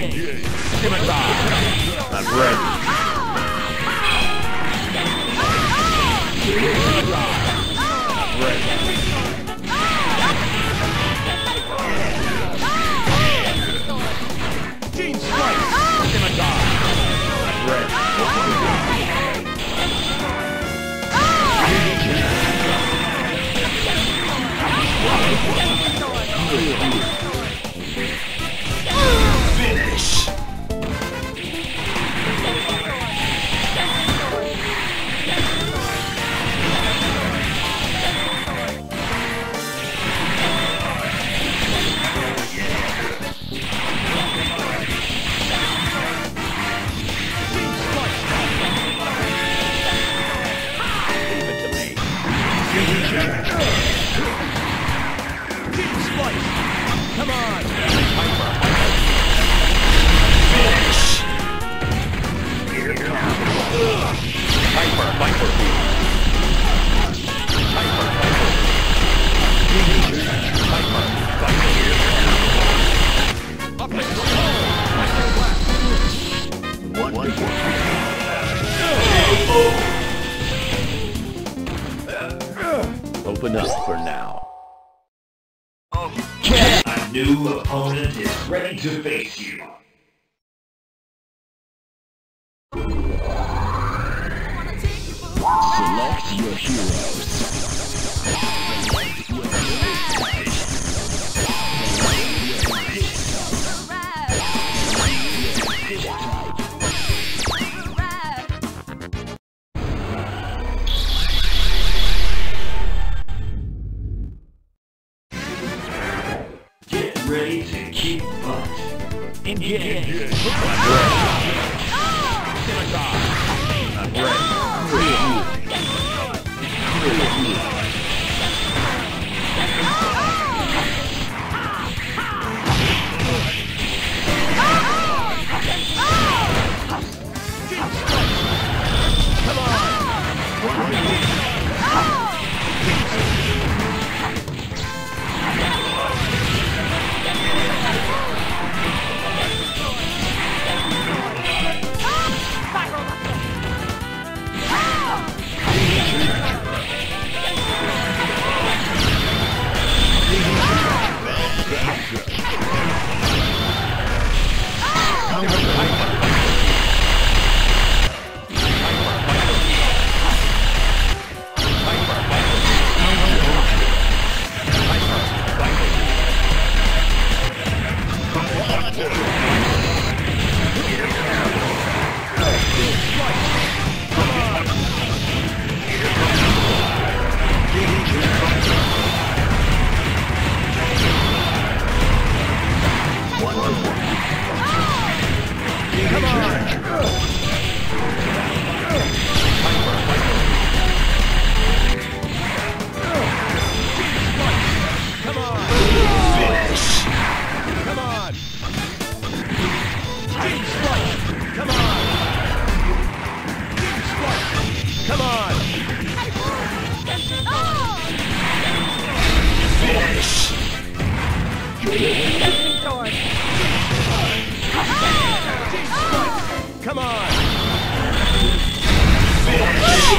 Engage. Scimitar. I'm ready. Scimitar. I'm ready. Gene Strike. Scimitar. I'm ready. Finish! Leave it to me. Come on! Finish! Here comes. Hyper. Hyper, Up and One. open up for now. Okay. A new opponent is ready to face you. Select your heroes. Get ready to kick butt. Engage. Scimitar. I'm ready. Come on! Finish! Come on! Finish!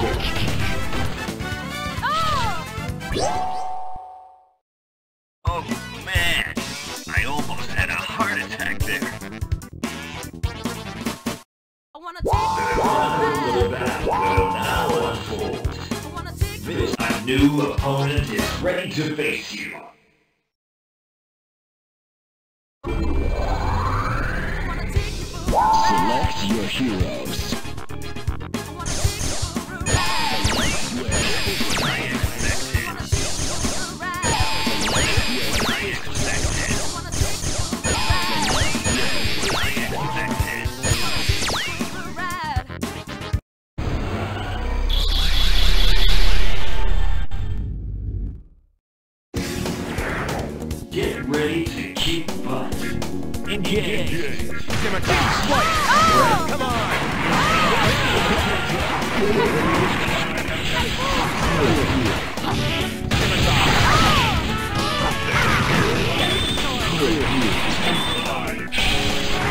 Oh man, I almost had a heart attack there. I wanna take A new opponent is ready to face you. Select your heroes. Get ready to kick butt. Engage. Scimitar. Strike. Come on. Scimitar.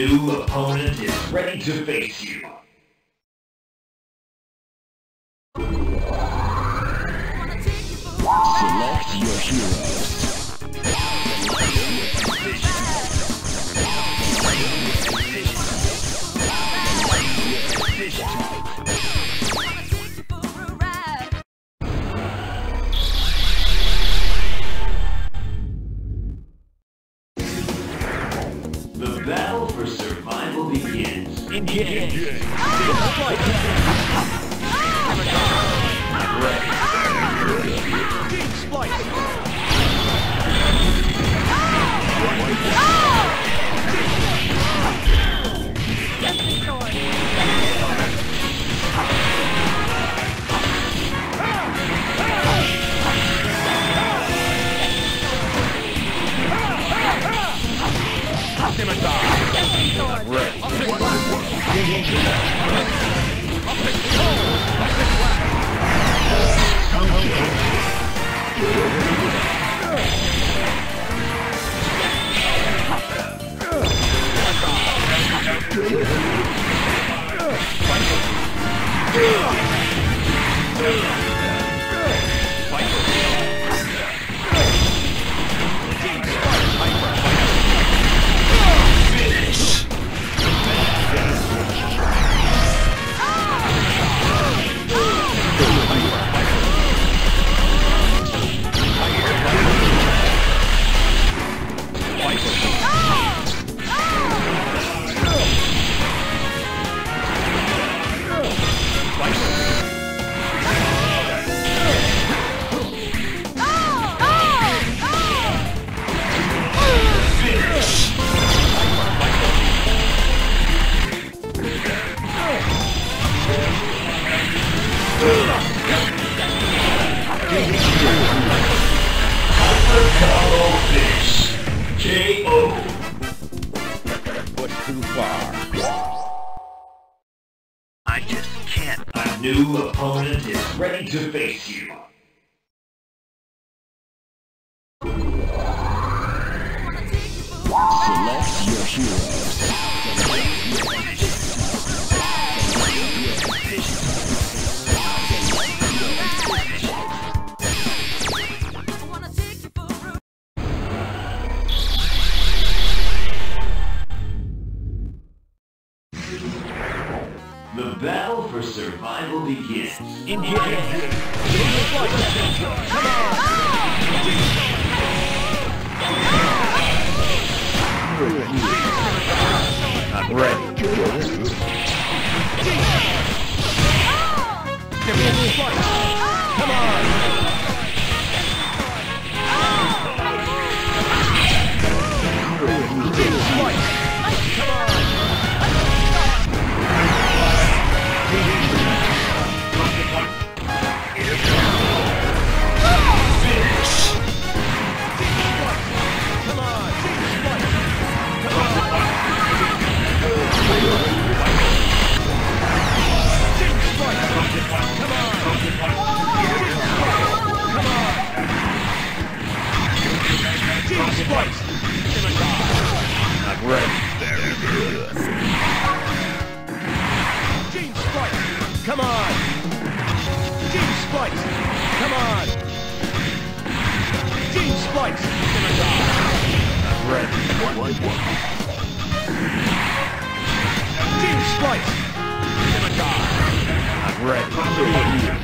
new opponent is ready to face you. Select your heroes. The battle for survival begins. Engage. KO. Push too far. I just can't. A new opponent is ready to face you. Select your heroes. The battle for survival begins. Engage. I'm ready. Come on. I'm ready. Very good. Team Spike! Come on! Team Spike! Come on! Team Spike! I'm ready. Team Spike! I'm ready.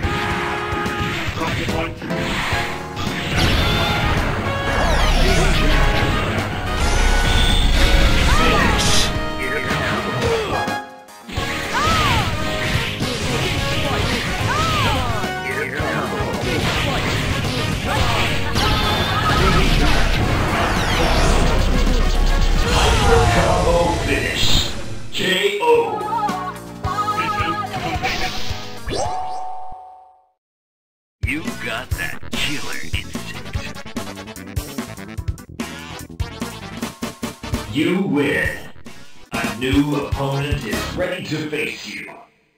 Combo finish. KO. You got that killer instinct. You win. A new opponent is ready to face you.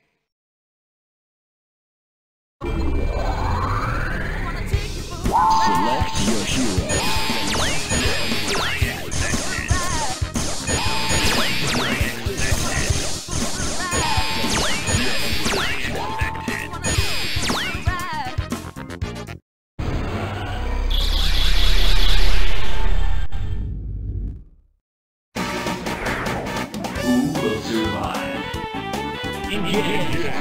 Select your heroes. I expected. Engage!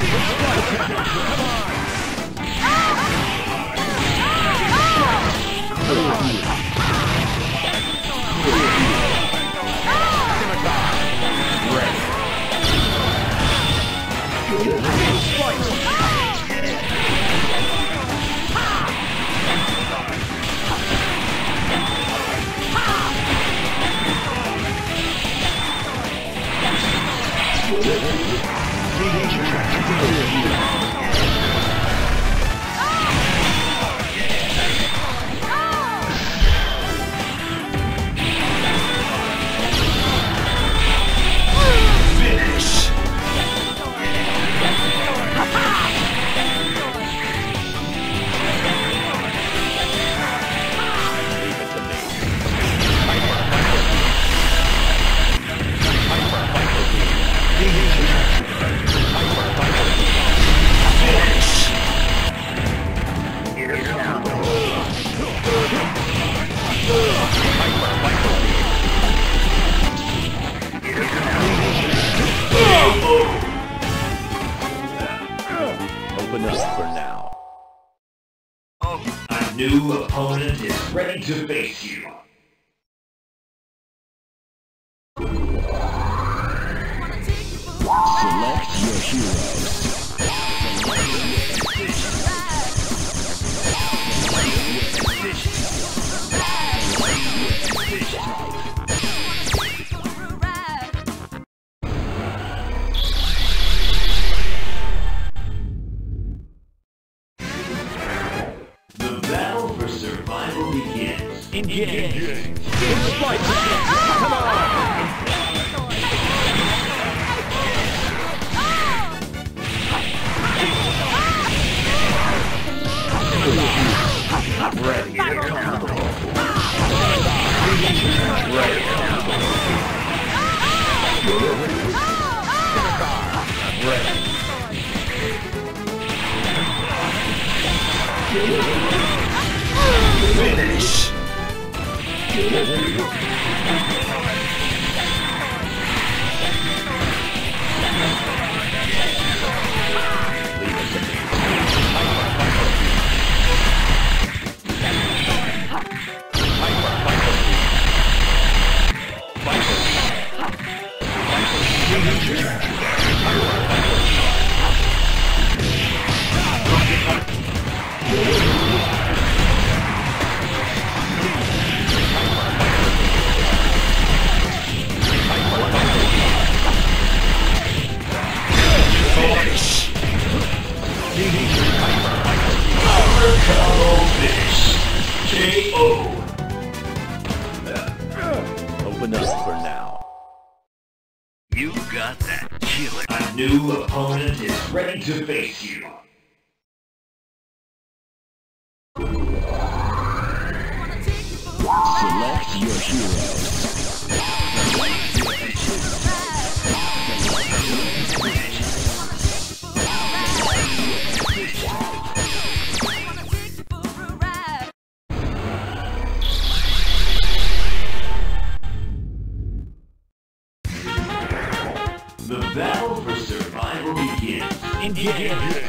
Open up for now. A new opponent is ready to face you. Select your heroes. The battle for survival begins. Engage! Fight! Come on! Ready. Finish. Open up for now. You got that killer. A new opponent is ready to face you. Select your heroes. The battle for survival begins. Engage!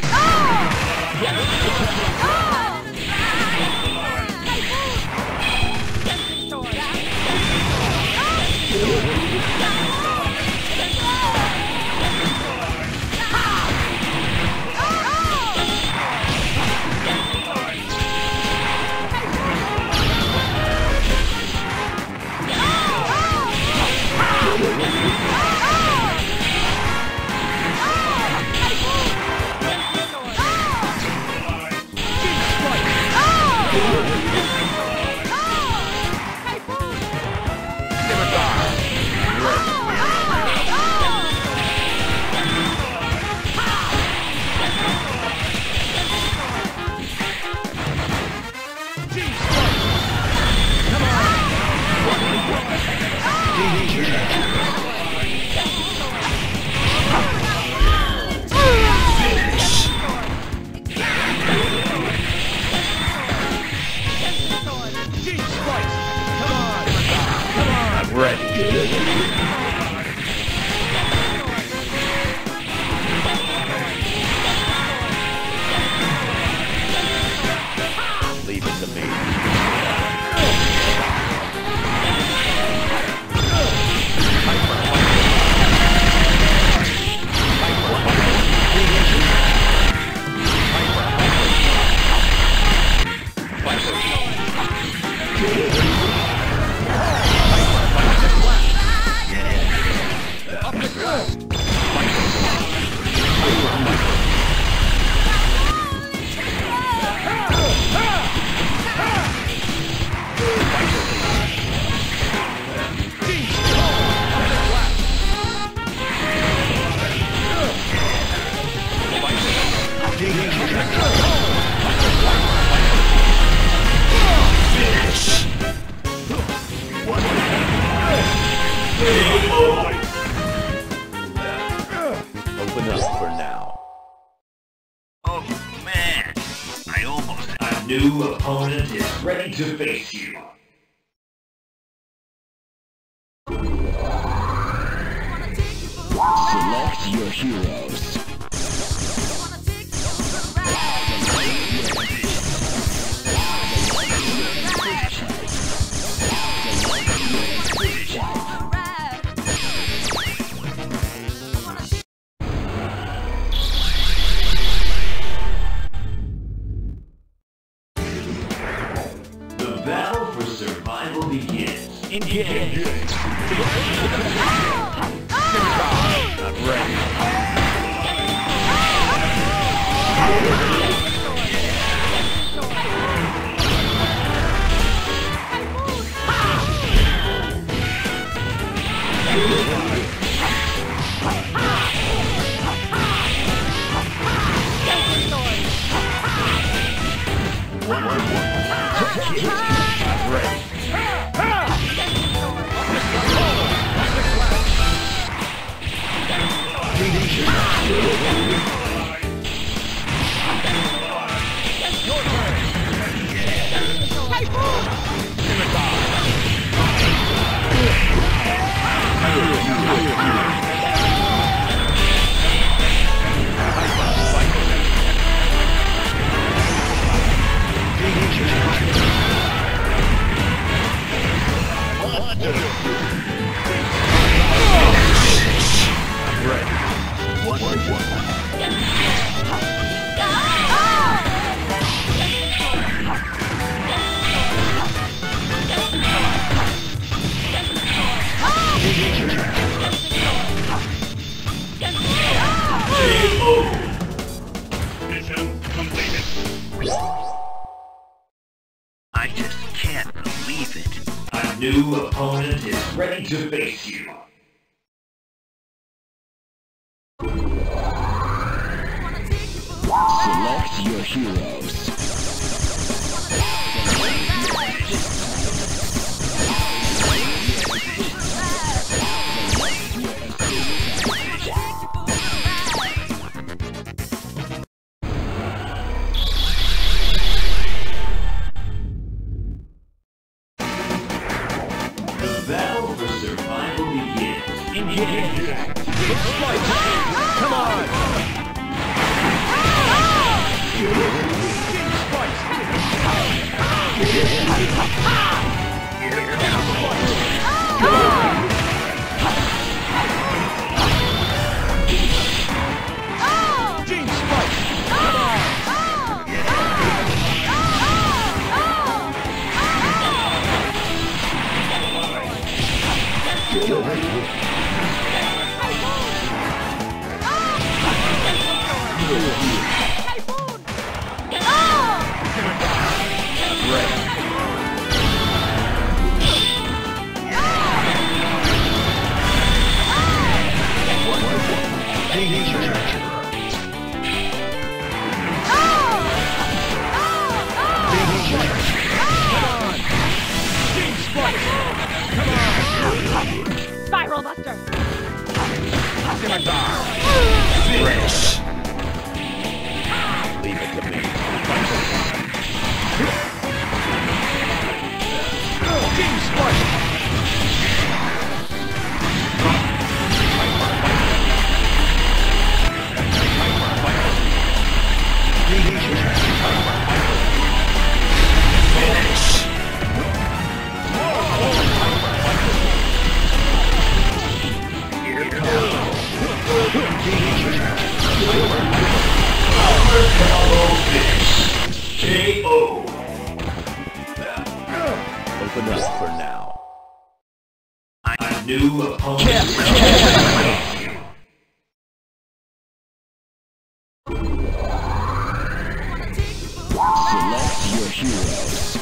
Open up for now. Oh man, I almost had A new opponent is ready to face you. Select your heroes. The battle for survival begins. Engage. I'm ready. I'm ready. mission completed. I just can't believe it. A new opponent is ready to face you. Select your heroes. The battle for survival begins. Engage. Come on. Spiral Buster! Finish. Leave it to me. Team Spark. KO. Open up for now. A new opponent is ready to face you. Select your heroes.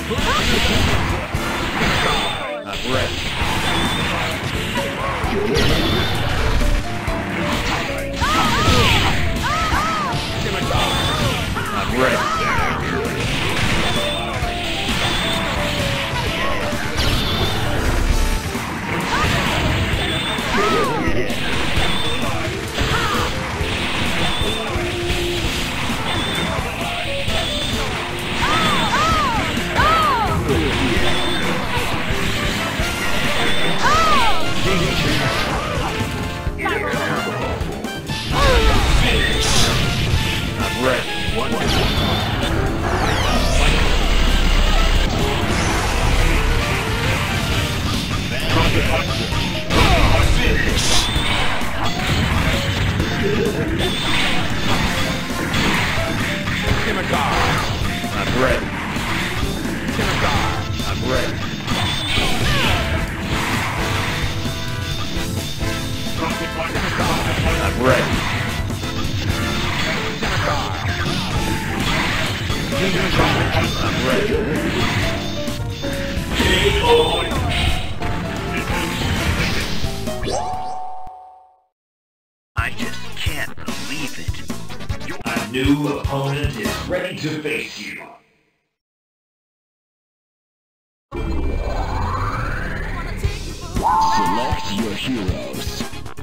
I'm ready. I'm ready. I'm ready. I'm ready. I'm ready. I'm ready. I'm ready. I just can't believe it. A new opponent is ready to face you. Select your heroes.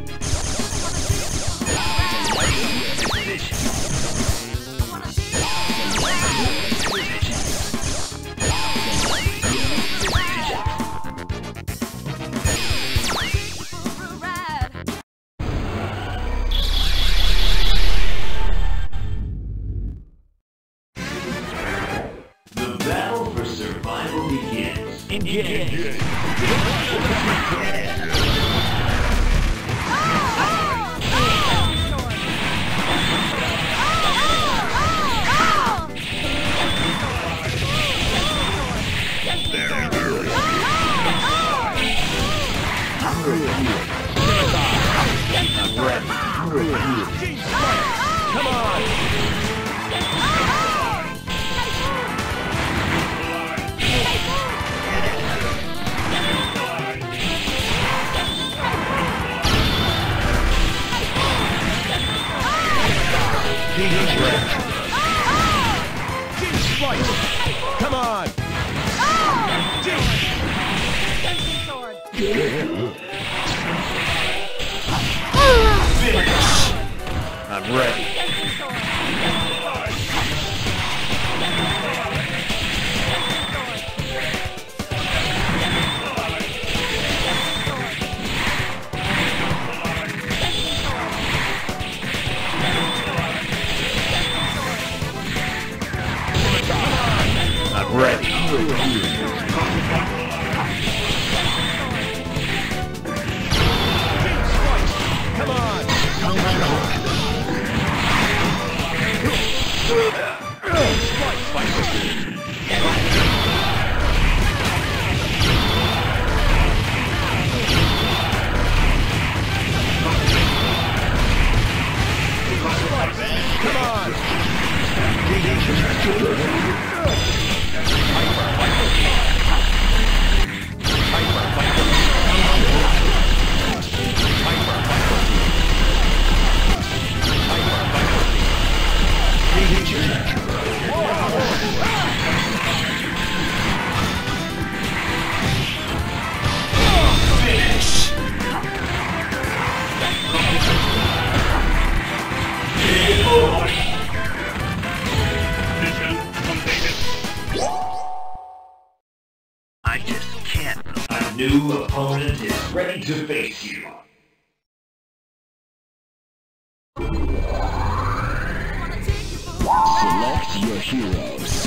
The battle for survival begins. Engage. I'm ready. Come on. Come on! I'm ready. I'm ready. Come on! Come on! I just can't. A new opponent is ready to face you. Select your heroes.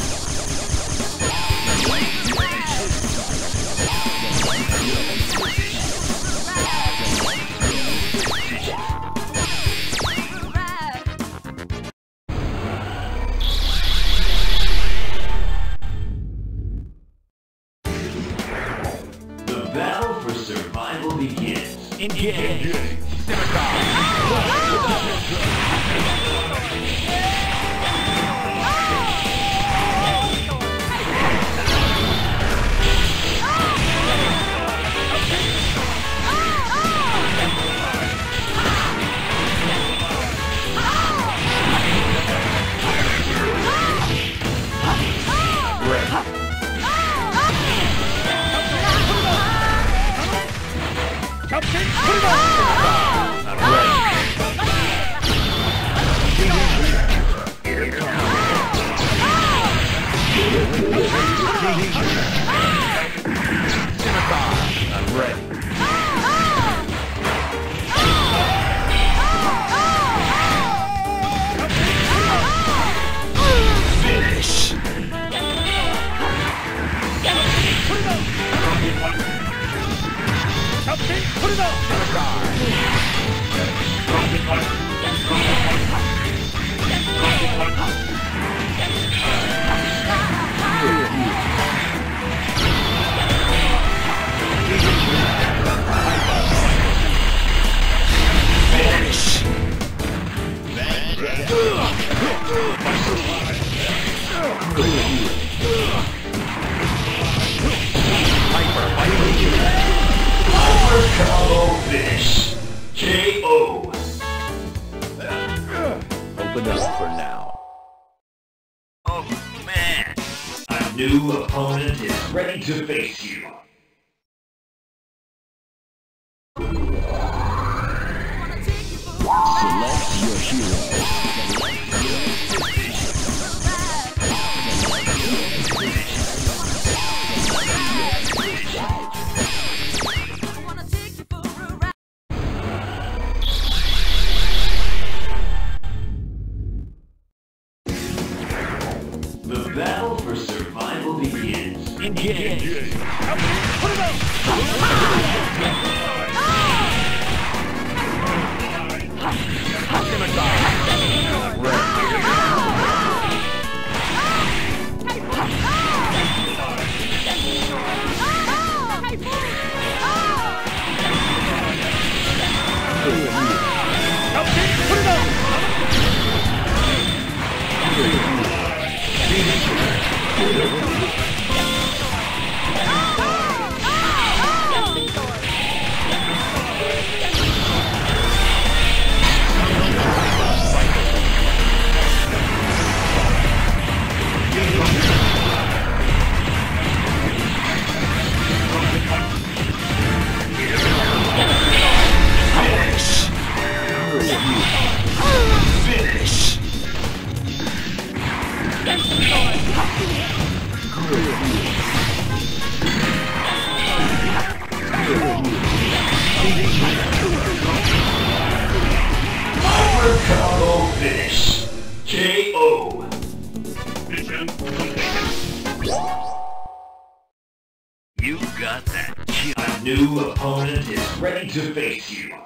The battle for survival begins. Engage! Combo finish. KO. Open up for now. Oh, man. A new opponent is ready to face you. Select your heroes. The battle for survival begins. Engage. Power combo finish. KO. Mission completed. You got that. A new opponent is ready to face you.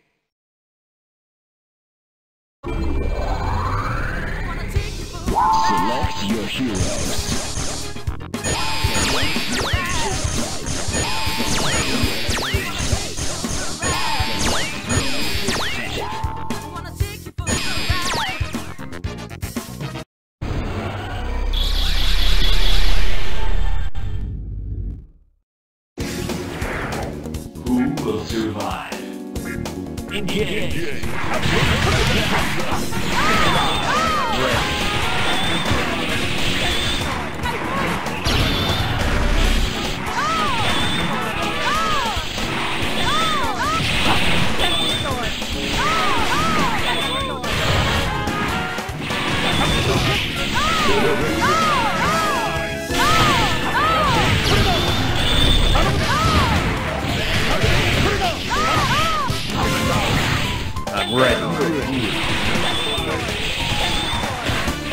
Select your heroes. Who will survive? Engage. I'm ready.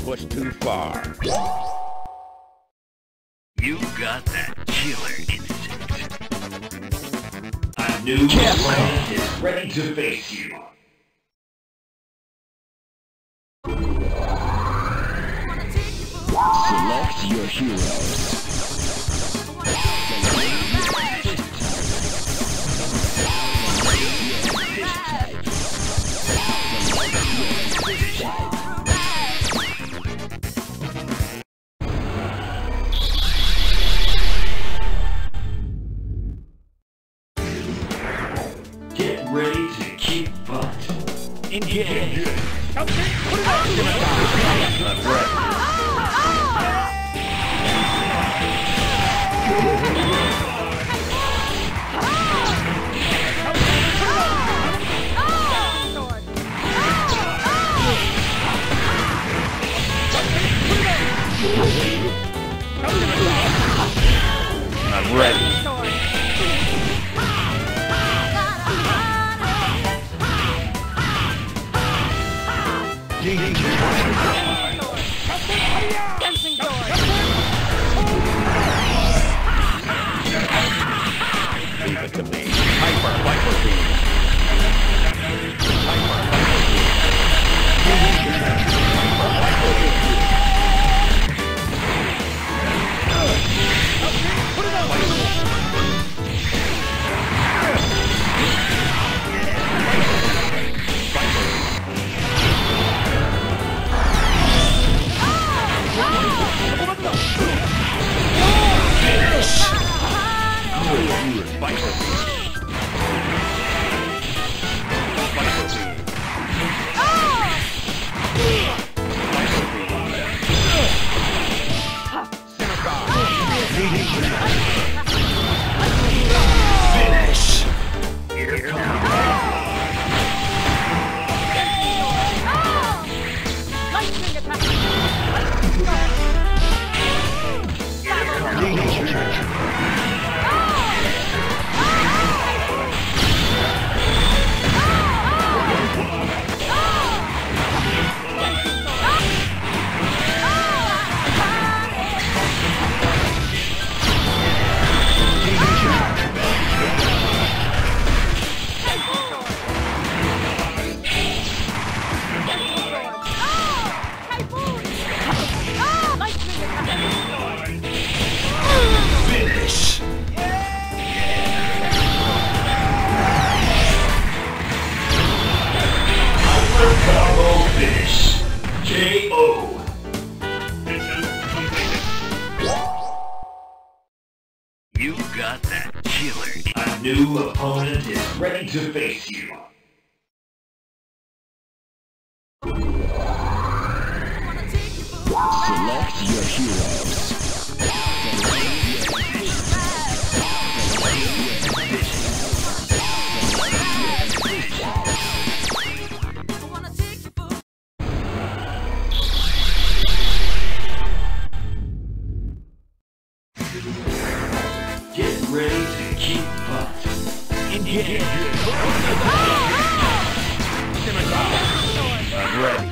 pushed too far. You got that killer instinct. A new opponent is ready to face you. Select your heroes. Get ready to kick butt. Engage. I'm ready. I'm ready. Leave it to me. Hyper Viper Beam. Hyper Viper Beam. Hyper Viper Beam. You got that killer. A new opponent is ready to face you. Select your heroes. Get ready to kick butt. Engage. I'm ready.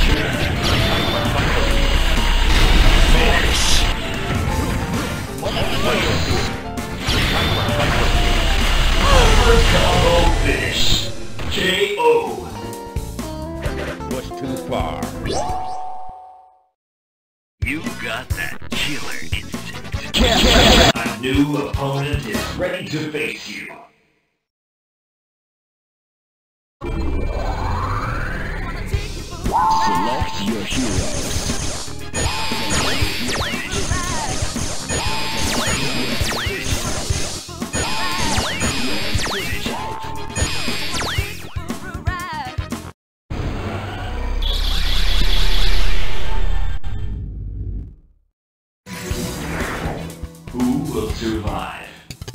Combo finish. KO. Push too far. You got that killer instinct. A new opponent is ready to face you. Select your heroes. Who will survive?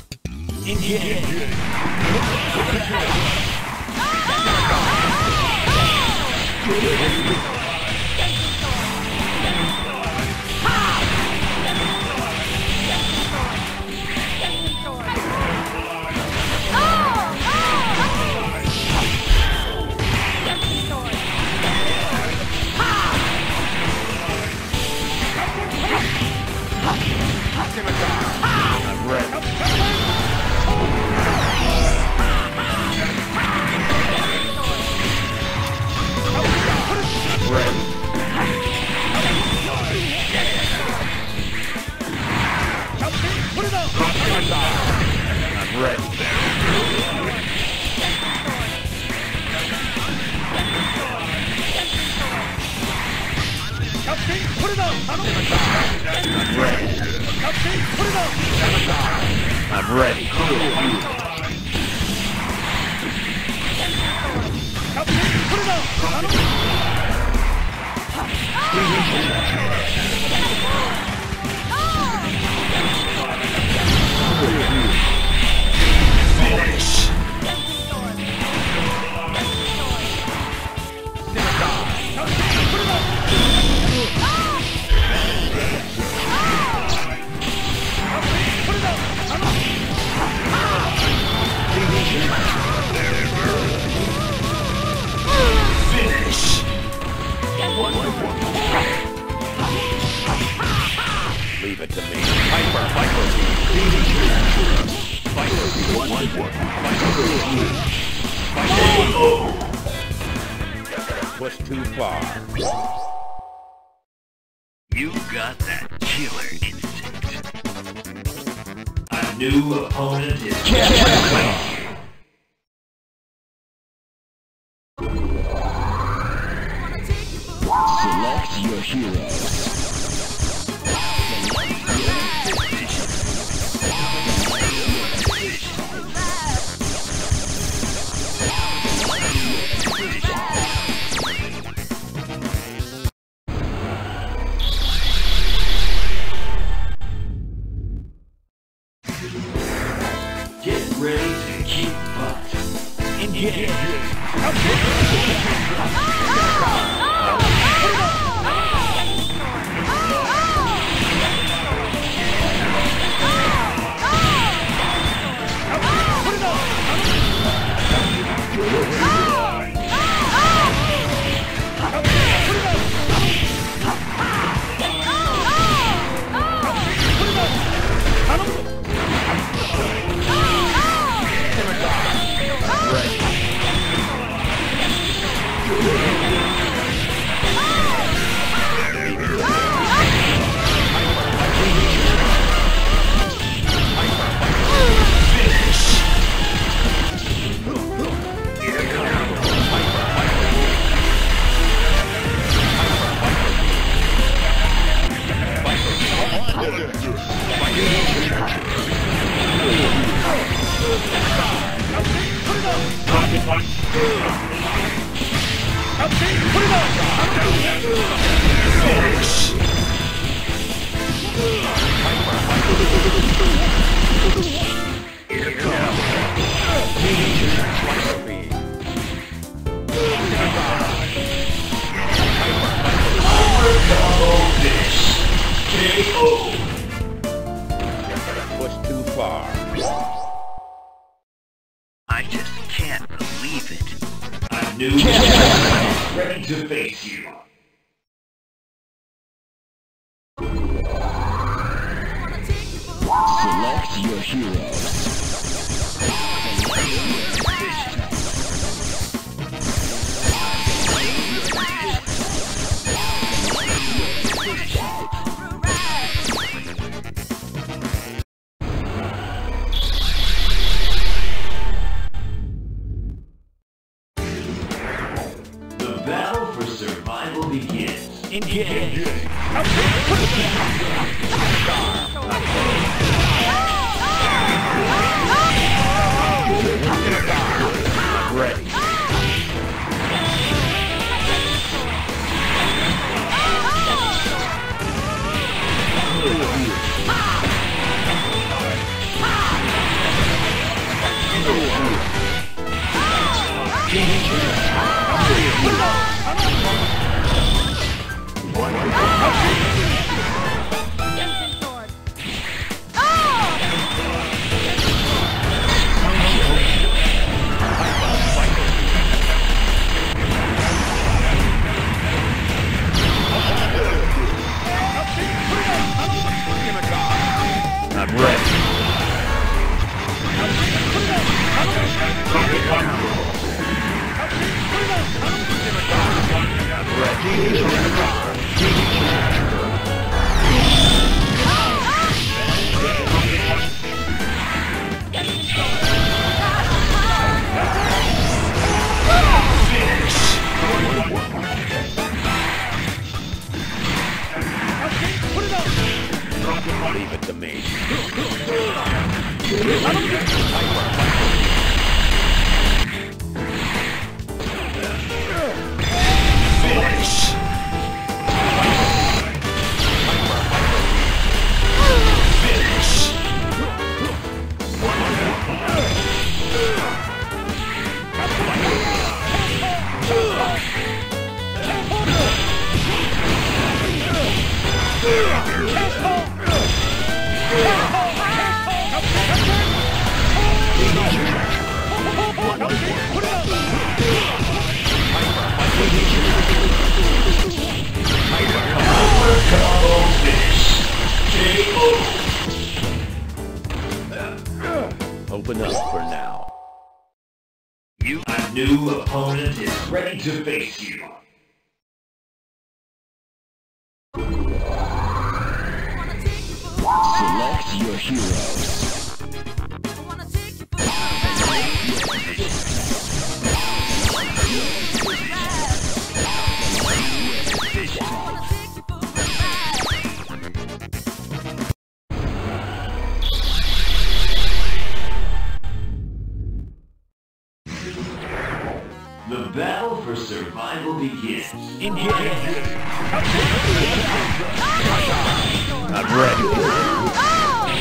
I'm ready. I'm ready. I'm ready. I'm ready. I'm ready. Finish. Finish. Leave it to me. Hyper KO. Push too far. You got that killer instinct. A new opponent is ready to face you. Select your heroes. Get ready to kick butt. KO. Push too far. I just can't believe it. A new opponent is ready to face you. Select your heroes. The battle for survival begins. Engage. I'm ready. I'm ready. Leave it to me. Finish! Open up for now. A new opponent is ready to face you. Select your heroes. The battle for survival begins. Engage. I'm ready.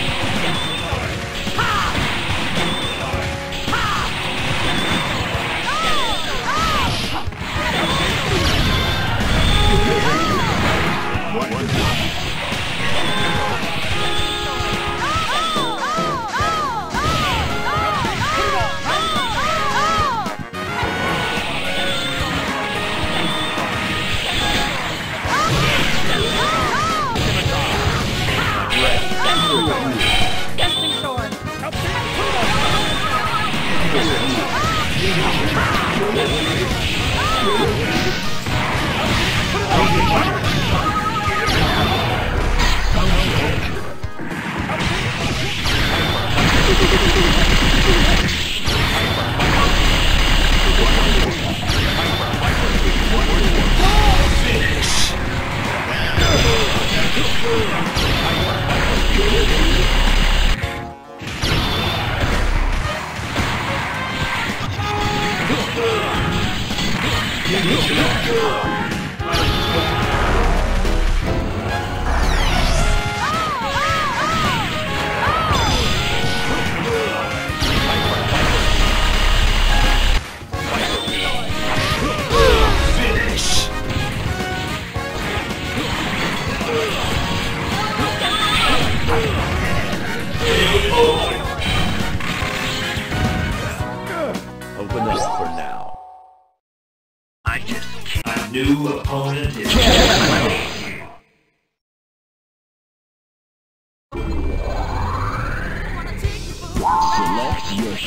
Open up for now. I just can't. A new opponent is ready to face you.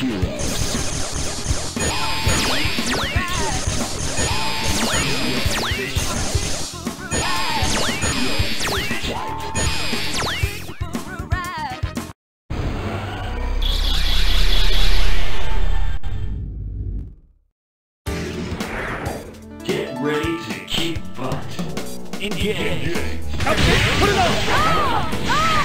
heroes. Get ready to keep butt. Engage. Put it on!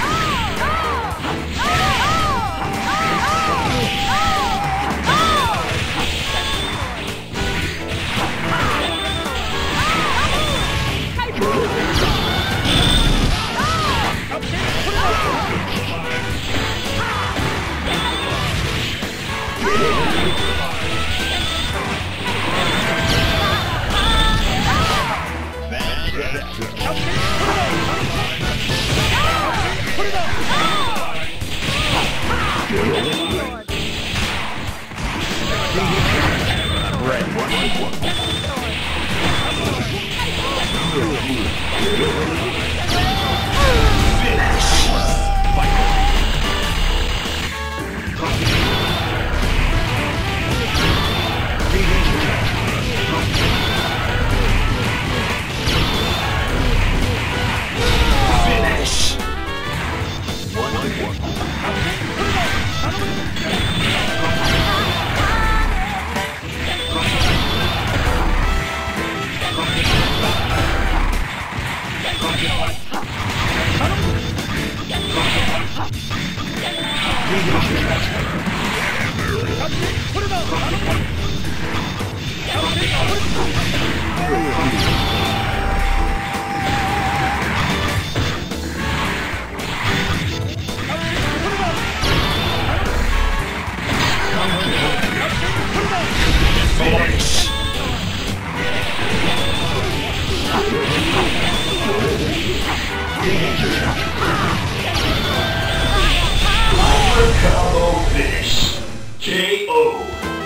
Combo finish. KO.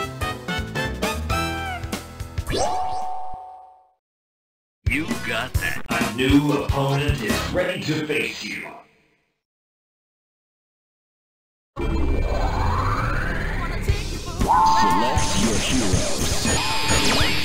You got that. A new opponent is ready to face you. Select your heroes.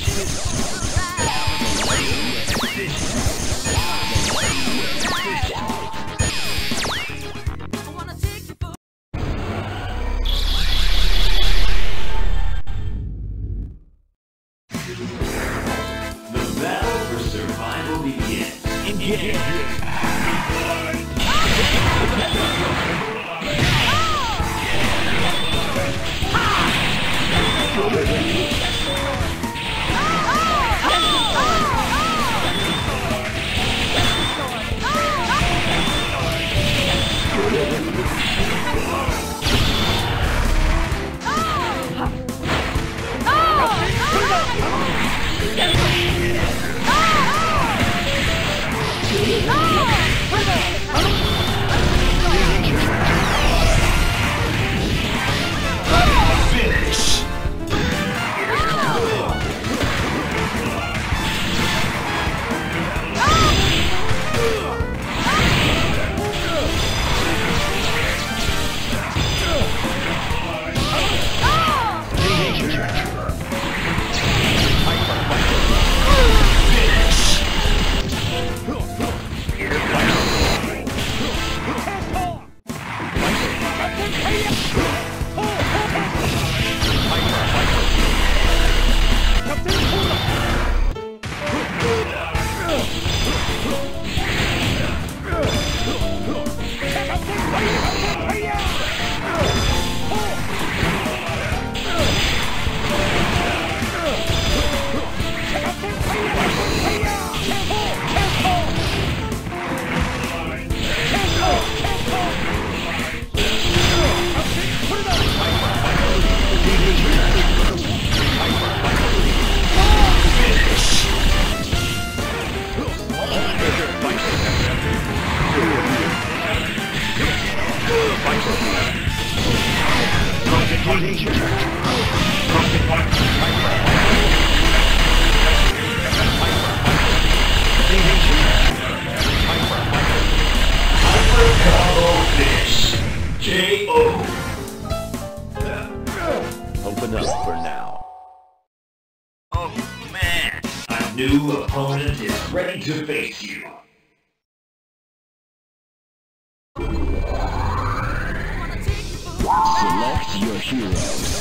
The battle for survival begins. Engage. No! new opponent is ready to face you. Select your heroes.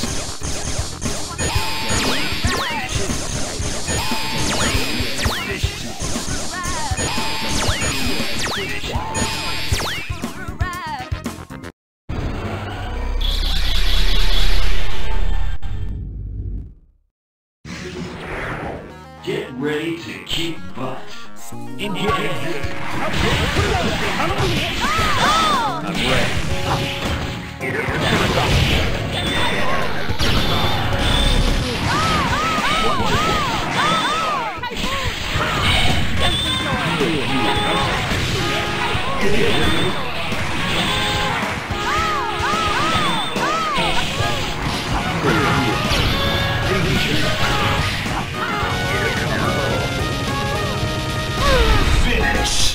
Get ready to kick butt. Engage. I'm ready. Finish.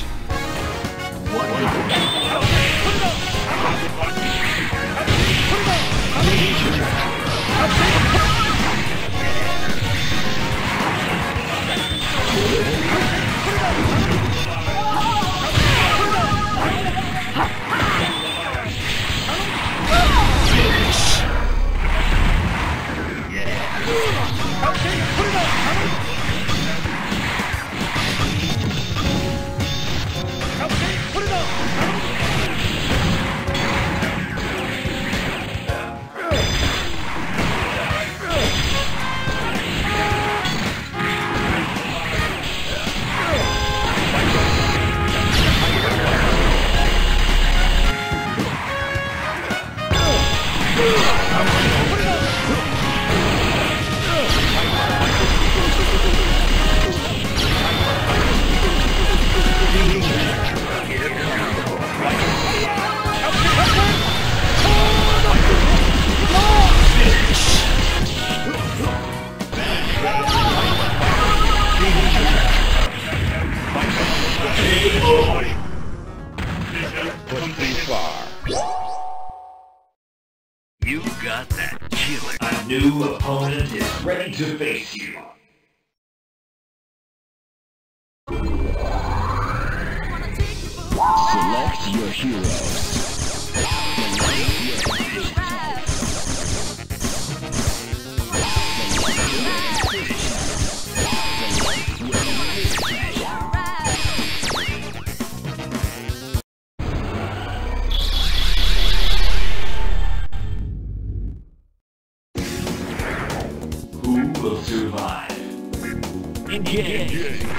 You got that killer. A new opponent is ready to face you. Select your heroes. Who will survive? Engage.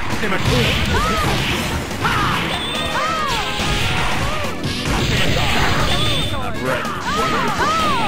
I'm ready.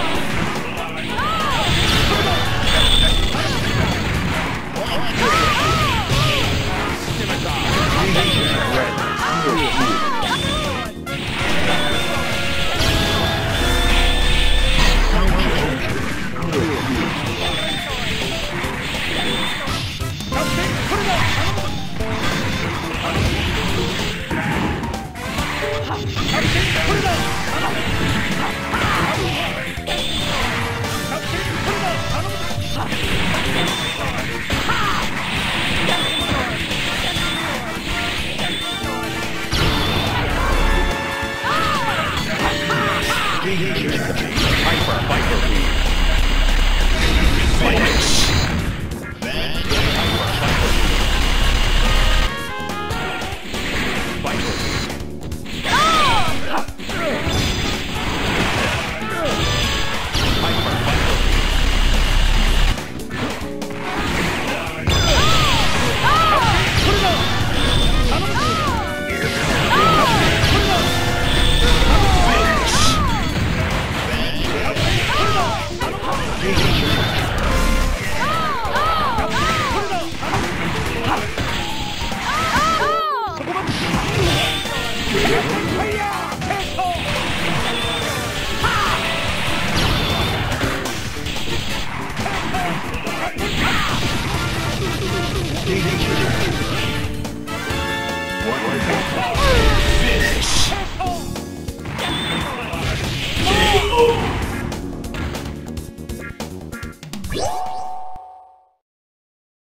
Finish.